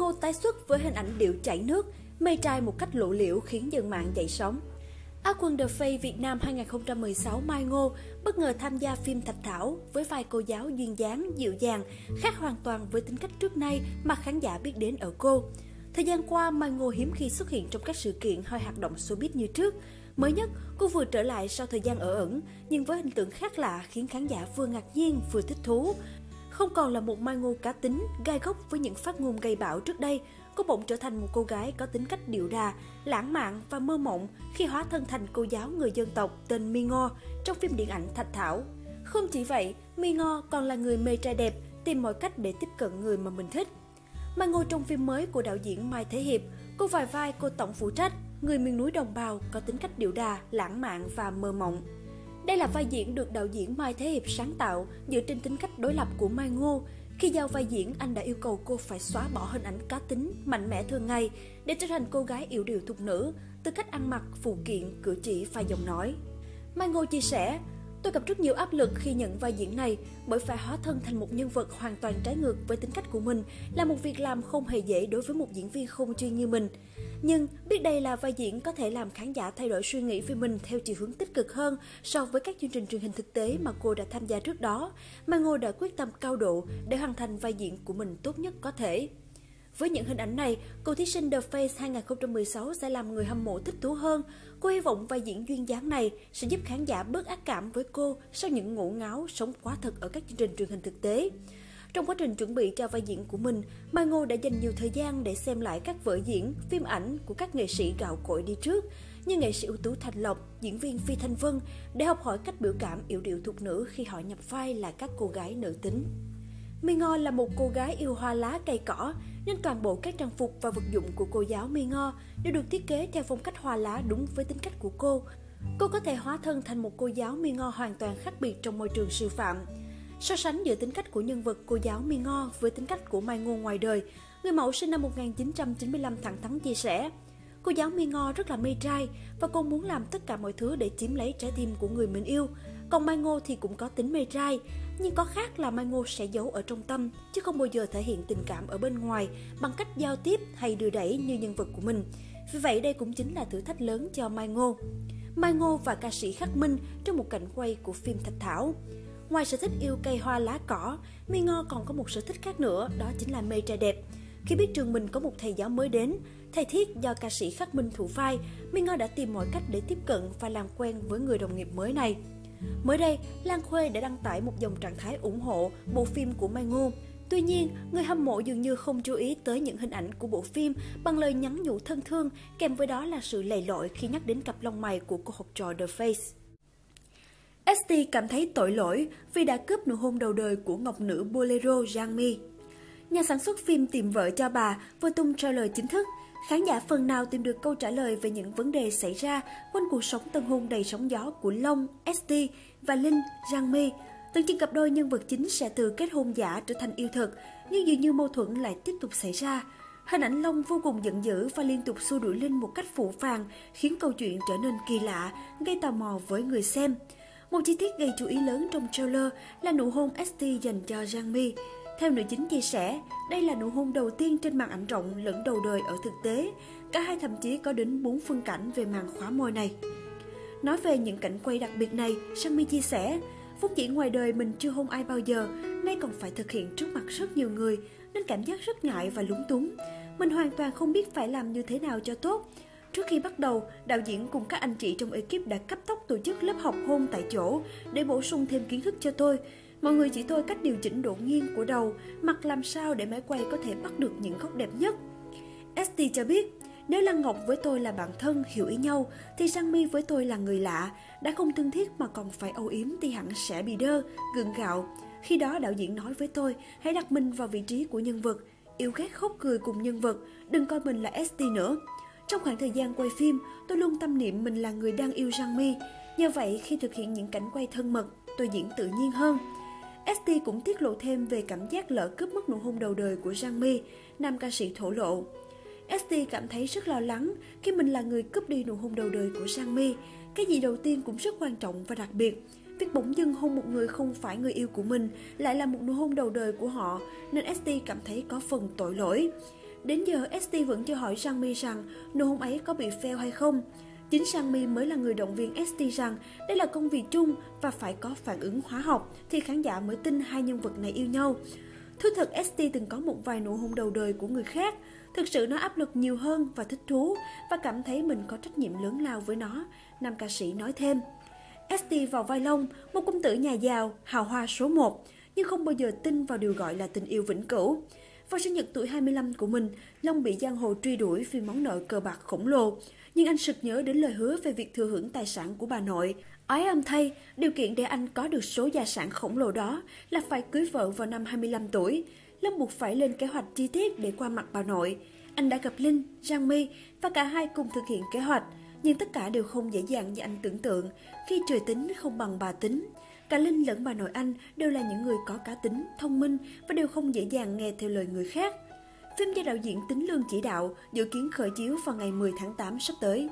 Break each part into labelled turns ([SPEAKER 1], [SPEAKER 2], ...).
[SPEAKER 1] Ngô tái xuất với hình ảnh điệu chảy nước, mê trai một cách lộ liễu khiến dân mạng dậy sóng. Á quân The Face Việt Nam 2016 Mai Ngô bất ngờ tham gia phim Thạch Thảo với vai cô giáo duyên dáng, dịu dàng, khác hoàn toàn với tính cách trước nay mà khán giả biết đến ở cô. Thời gian qua, Mai Ngô hiếm khi xuất hiện trong các sự kiện hay hoạt động showbiz như trước. Mới nhất, cô vừa trở lại sau thời gian ở ẩn, nhưng với hình tượng khác lạ khiến khán giả vừa ngạc nhiên vừa thích thú. Không còn là một Mai Ngô cá tính, gai góc với những phát ngôn gây bão trước đây, cô bỗng trở thành một cô gái có tính cách điệu đà, lãng mạn và mơ mộng khi hóa thân thành cô giáo người dân tộc tên My Ngo trong phim điện ảnh Thạch Thảo. Không chỉ vậy, My Ngo còn là người mê trai đẹp, tìm mọi cách để tiếp cận người mà mình thích. Mai Ngô trong phim mới của đạo diễn Mai Thế Hiệp, cô vài vai cô tổng phụ trách, người miền núi đồng bào có tính cách điệu đà, lãng mạn và mơ mộng. Đây là vai diễn được đạo diễn Mai Thế Hiệp sáng tạo dựa trên tính cách đối lập của Mai Ngô. Khi giao vai diễn, anh đã yêu cầu cô phải xóa bỏ hình ảnh cá tính, mạnh mẽ thường ngày để trở thành cô gái yểu điệu thục nữ, từ cách ăn mặc, phụ kiện, cử chỉ và giọng nói. Mai Ngô chia sẻ, tôi gặp rất nhiều áp lực khi nhận vai diễn này bởi phải hóa thân thành một nhân vật hoàn toàn trái ngược với tính cách của mình là một việc làm không hề dễ đối với một diễn viên không chuyên như mình. Nhưng biết đây là vai diễn có thể làm khán giả thay đổi suy nghĩ về mình theo chiều hướng tích cực hơn so với các chương trình truyền hình thực tế mà cô đã tham gia trước đó. Mai Ngô đã quyết tâm cao độ để hoàn thành vai diễn của mình tốt nhất có thể. Với những hình ảnh này, cô thí sinh The Face 2016 sẽ làm người hâm mộ thích thú hơn. Cô hy vọng vai diễn duyên dáng này sẽ giúp khán giả bớt ác cảm với cô sau những ngổ ngáo sống quá thật ở các chương trình truyền hình thực tế. Trong quá trình chuẩn bị cho vai diễn của mình, Mai Ngô đã dành nhiều thời gian để xem lại các vở diễn, phim ảnh của các nghệ sĩ gạo cội đi trước, như nghệ sĩ ưu tú Thành Lộc, diễn viên Phi Thanh Vân, để học hỏi cách biểu cảm yểu điệu thục nữ khi họ nhập vai là các cô gái nữ tính. My Ngo là một cô gái yêu hoa lá cây cỏ, nên toàn bộ các trang phục và vật dụng của cô giáo My Ngo đều được thiết kế theo phong cách hoa lá đúng với tính cách của cô. Cô có thể hóa thân thành một cô giáo My Ngo hoàn toàn khác biệt trong môi trường sư phạm. So sánh giữa tính cách của nhân vật cô giáo My Ngo với tính cách của Mai Ngô ngoài đời, người mẫu sinh năm 1995 thẳng thắn chia sẻ, cô giáo My Ngo rất là mê trai và cô muốn làm tất cả mọi thứ để chiếm lấy trái tim của người mình yêu. Còn Mai Ngô thì cũng có tính mê trai, nhưng có khác là Mai Ngô sẽ giấu ở trong tâm, chứ không bao giờ thể hiện tình cảm ở bên ngoài bằng cách giao tiếp hay đưa đẩy như nhân vật của mình. Vì vậy đây cũng chính là thử thách lớn cho Mai Ngô. Mai Ngô và ca sĩ Khắc Minh trong một cảnh quay của phim Thạch Thảo. Ngoài sở thích yêu cây hoa lá cỏ, My Ngo còn có một sở thích khác nữa, đó chính là mê trai đẹp. Khi biết trường mình có một thầy giáo mới đến, thầy Thiết do ca sĩ Khắc Minh thủ vai, My Ngo đã tìm mọi cách để tiếp cận và làm quen với người đồng nghiệp mới này. Mới đây, Lan Khuê đã đăng tải một dòng trạng thái ủng hộ bộ phim của Mai Ngô. Tuy nhiên, người hâm mộ dường như không chú ý tới những hình ảnh của bộ phim bằng lời nhắn nhủ thân thương, kèm với đó là sự lầy lội khi nhắc đến cặp lông mày của cô học trò The Face. ST cảm thấy tội lỗi vì đã cướp nụ hôn đầu đời của ngọc nữ Bolero Giang My. Nhà sản xuất phim Tìm vợ cho bà vừa tung trailer chính thức. Khán giả phần nào tìm được câu trả lời về những vấn đề xảy ra quanh cuộc sống tân hôn đầy sóng gió của Long, ST và Linh, Giang My. Tưởng chừng cặp đôi nhân vật chính sẽ từ kết hôn giả trở thành yêu thật, nhưng dường như mâu thuẫn lại tiếp tục xảy ra. Hình ảnh Long vô cùng giận dữ và liên tục xua đuổi Linh một cách phũ phàng, khiến câu chuyện trở nên kỳ lạ, gây tò mò với người xem. Một chi tiết gây chú ý lớn trong trailer là nụ hôn ST dành cho Giang My. Theo nữ chính chia sẻ, đây là nụ hôn đầu tiên trên màn ảnh rộng lẫn đầu đời ở thực tế. Cả hai thậm chí có đến 4 phân cảnh về màn khóa môi này. Nói về những cảnh quay đặc biệt này, Giang My chia sẻ, vốn dĩ ngoài đời mình chưa hôn ai bao giờ, nay còn phải thực hiện trước mặt rất nhiều người, nên cảm giác rất ngại và lúng túng. Mình hoàn toàn không biết phải làm như thế nào cho tốt. Trước khi bắt đầu, đạo diễn cùng các anh chị trong ekip đã cấp tốc tổ chức lớp học hôn tại chỗ để bổ sung thêm kiến thức cho tôi. Mọi người chỉ tôi cách điều chỉnh độ nghiêng của đầu, mặt làm sao để máy quay có thể bắt được những góc đẹp nhất. ST cho biết, nếu Lăng Ngọc với tôi là bạn thân, hiểu ý nhau, thì Giang My với tôi là người lạ, đã không thân thiết mà còn phải âu yếm thì hẳn sẽ bị đơ, gượng gạo. Khi đó đạo diễn nói với tôi, hãy đặt mình vào vị trí của nhân vật, yêu ghét khóc cười cùng nhân vật, đừng coi mình là ST nữa. Trong khoảng thời gian quay phim, tôi luôn tâm niệm mình là người đang yêu Giang My. Nhờ vậy, khi thực hiện những cảnh quay thân mật, tôi diễn tự nhiên hơn. ST cũng tiết lộ thêm về cảm giác lỡ cướp mất nụ hôn đầu đời của Giang My, nam ca sĩ thổ lộ. ST cảm thấy rất lo lắng khi mình là người cướp đi nụ hôn đầu đời của Giang My. Cái gì đầu tiên cũng rất quan trọng và đặc biệt. Việc bỗng dưng hôn một người không phải người yêu của mình lại là một nụ hôn đầu đời của họ, nên ST cảm thấy có phần tội lỗi. Đến giờ, ST vẫn chưa hỏi Sang Mi rằng nụ hôn ấy có bị fail hay không. Chính Sang Mi mới là người động viên ST rằng đây là công việc chung và phải có phản ứng hóa học thì khán giả mới tin hai nhân vật này yêu nhau. Thú thật, ST từng có một vài nụ hôn đầu đời của người khác. Thực sự nó áp lực nhiều hơn và thích thú và cảm thấy mình có trách nhiệm lớn lao với nó, nam ca sĩ nói thêm. ST vào vai Long, một công tử nhà giàu, hào hoa số 1, nhưng không bao giờ tin vào điều gọi là tình yêu vĩnh cửu. Vào sinh nhật tuổi 25 của mình, Long bị giang hồ truy đuổi vì món nợ cờ bạc khổng lồ. Nhưng anh sực nhớ đến lời hứa về việc thừa hưởng tài sản của bà nội. Ái âm thay, điều kiện để anh có được số gia sản khổng lồ đó là phải cưới vợ vào năm 25 tuổi. Long buộc phải lên kế hoạch chi tiết để qua mặt bà nội. Anh đã gặp Linh, Giang My và cả hai cùng thực hiện kế hoạch. Nhưng tất cả đều không dễ dàng như anh tưởng tượng khi trời tính không bằng bà tính. Cả Linh lẫn bà nội anh đều là những người có cá tính, thông minh và đều không dễ dàng nghe theo lời người khác. Phim do đạo diễn Tính Lương chỉ đạo, dự kiến khởi chiếu vào ngày 10 tháng 8 sắp tới.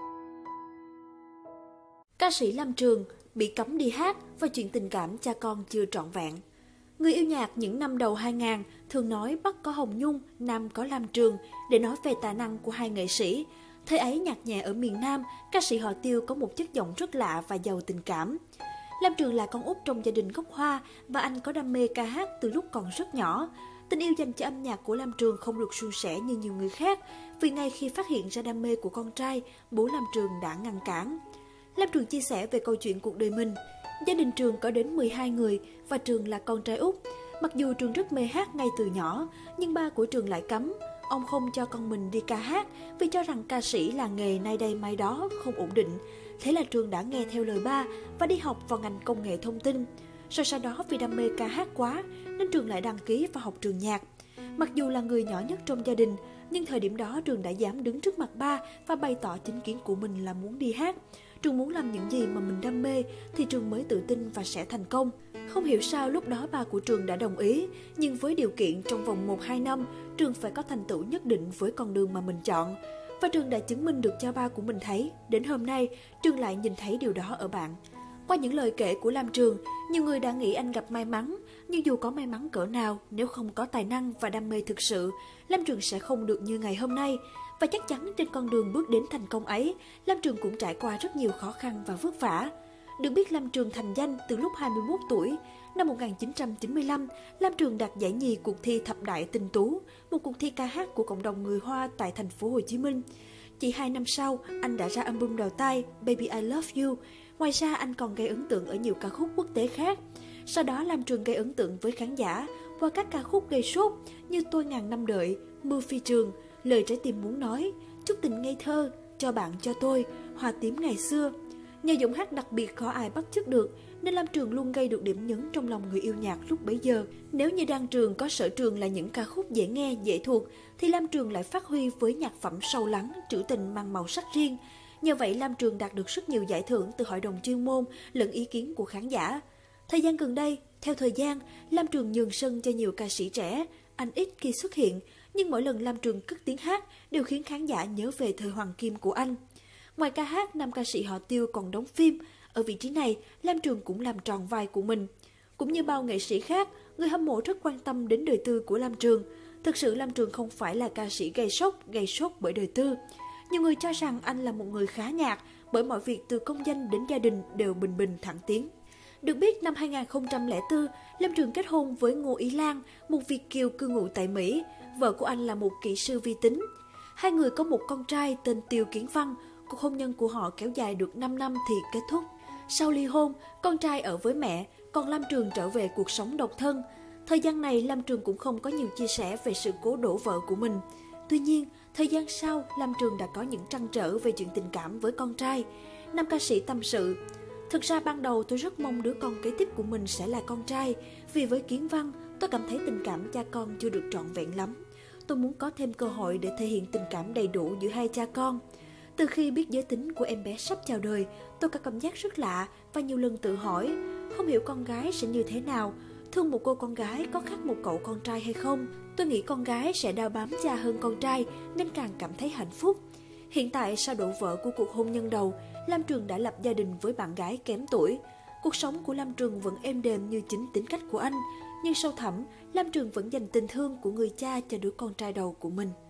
[SPEAKER 1] Ca sĩ Lam Trường bị cấm đi hát và chuyện tình cảm cha con chưa trọn vẹn. Người yêu nhạc những năm đầu 2000 thường nói Bắc có Hồng Nhung, Nam có Lam Trường để nói về tài năng của hai nghệ sĩ. Thời ấy nhạc nhẹ ở miền Nam, ca sĩ họ Tiêu có một chất giọng rất lạ và giàu tình cảm. Lam Trường là con út trong gia đình gốc Hoa và anh có đam mê ca hát từ lúc còn rất nhỏ. Tình yêu dành cho âm nhạc của Lam Trường không được suôn sẻ như nhiều người khác, vì ngay khi phát hiện ra đam mê của con trai, bố Lam Trường đã ngăn cản. Lam Trường chia sẻ về câu chuyện cuộc đời mình. Gia đình Trường có đến 12 người và Trường là con trai út. Mặc dù Trường rất mê hát ngay từ nhỏ, nhưng ba của Trường lại cấm. Ông không cho con mình đi ca hát vì cho rằng ca sĩ là nghề nay đây mai đó, không ổn định. Thế là Trường đã nghe theo lời ba và đi học vào ngành công nghệ thông tin. Rồi sau đó vì đam mê ca hát quá nên Trường lại đăng ký vào học trường nhạc. Mặc dù là người nhỏ nhất trong gia đình, nhưng thời điểm đó Trường đã dám đứng trước mặt ba và bày tỏ chính kiến của mình là muốn đi hát. Trường muốn làm những gì mà mình đam mê thì Trường mới tự tin và sẽ thành công. Không hiểu sao lúc đó ba của Trường đã đồng ý, nhưng với điều kiện trong vòng 1-2 năm, Trường phải có thành tựu nhất định với con đường mà mình chọn. Và Trường đã chứng minh được cho ba của mình thấy. Đến hôm nay, Trường lại nhìn thấy điều đó ở bạn. Qua những lời kể của Lam Trường, nhiều người đã nghĩ anh gặp may mắn. Nhưng dù có may mắn cỡ nào, nếu không có tài năng và đam mê thực sự, Lam Trường sẽ không được như ngày hôm nay. Và chắc chắn trên con đường bước đến thành công ấy, Lam Trường cũng trải qua rất nhiều khó khăn và vất vả. Được biết Lam Trường thành danh từ lúc 21 tuổi. Năm 1995, Lam Trường đạt giải nhì cuộc thi Thập Đại Tinh Tú, một cuộc thi ca hát của cộng đồng người Hoa tại thành phố Hồ Chí Minh. Chỉ 2 năm sau, anh đã ra album đầu tay Baby I Love You. Ngoài ra, anh còn gây ấn tượng ở nhiều ca khúc quốc tế khác. Sau đó, Lam Trường gây ấn tượng với khán giả qua các ca khúc gây sốt như Tôi Ngàn Năm Đợi, Mưa Phi Trường, Lời Trái Tim Muốn Nói, Chút Tình Ngây Thơ, Cho Bạn Cho Tôi, Hoa Tím Ngày Xưa. Nhờ giọng hát đặc biệt khó ai bắt chước được, nên Lam Trường luôn gây được điểm nhấn trong lòng người yêu nhạc lúc bấy giờ. Nếu như Đan Trường có sở trường là những ca khúc dễ nghe, dễ thuộc, thì Lam Trường lại phát huy với nhạc phẩm sâu lắng, trữ tình mang màu sắc riêng. Nhờ vậy, Lam Trường đạt được rất nhiều giải thưởng từ hội đồng chuyên môn lẫn ý kiến của khán giả. Thời gian gần đây, theo thời gian, Lam Trường nhường sân cho nhiều ca sĩ trẻ. Anh ít khi xuất hiện, nhưng mỗi lần Lam Trường cất tiếng hát đều khiến khán giả nhớ về thời hoàng kim của anh. Ngoài ca hát, nam ca sĩ họ Tiêu còn đóng phim. Ở vị trí này, Lam Trường cũng làm tròn vai của mình. Cũng như bao nghệ sĩ khác, người hâm mộ rất quan tâm đến đời tư của Lam Trường. Thực sự Lam Trường không phải là ca sĩ gây sốt bởi đời tư. Nhiều người cho rằng anh là một người khá nhạt bởi mọi việc từ công danh đến gia đình đều bình bình thẳng tiến. Được biết, năm 2004, Lam Trường kết hôn với Ngô Ý Lan, một Việt kiều cư ngụ tại Mỹ. Vợ của anh là một kỹ sư vi tính. Hai người có một con trai tên Tiêu Kiến Văn. Cuộc hôn nhân của họ kéo dài được 5 năm thì kết thúc. Sau ly hôn, con trai ở với mẹ, còn Lam Trường trở về cuộc sống độc thân. Thời gian này, Lam Trường cũng không có nhiều chia sẻ về sự cố đổ vợ của mình. Tuy nhiên, thời gian sau, Lam Trường đã có những trăn trở về chuyện tình cảm với con trai. Nam ca sĩ tâm sự, thực ra ban đầu tôi rất mong đứa con kế tiếp của mình sẽ là con trai, vì với Kiến Văn, tôi cảm thấy tình cảm cha con chưa được trọn vẹn lắm. Tôi muốn có thêm cơ hội để thể hiện tình cảm đầy đủ giữa hai cha con. Từ khi biết giới tính của em bé sắp chào đời, tôi có cảm giác rất lạ và nhiều lần tự hỏi, không hiểu con gái sẽ như thế nào, thương một cô con gái có khác một cậu con trai hay không. Tôi nghĩ con gái sẽ đao bám cha hơn con trai nên càng cảm thấy hạnh phúc. Hiện tại sau đổ vỡ của cuộc hôn nhân đầu, Lam Trường đã lập gia đình với bạn gái kém tuổi. Cuộc sống của Lam Trường vẫn êm đềm như chính tính cách của anh, nhưng sâu thẳm, Lam Trường vẫn dành tình thương của người cha cho đứa con trai đầu của mình.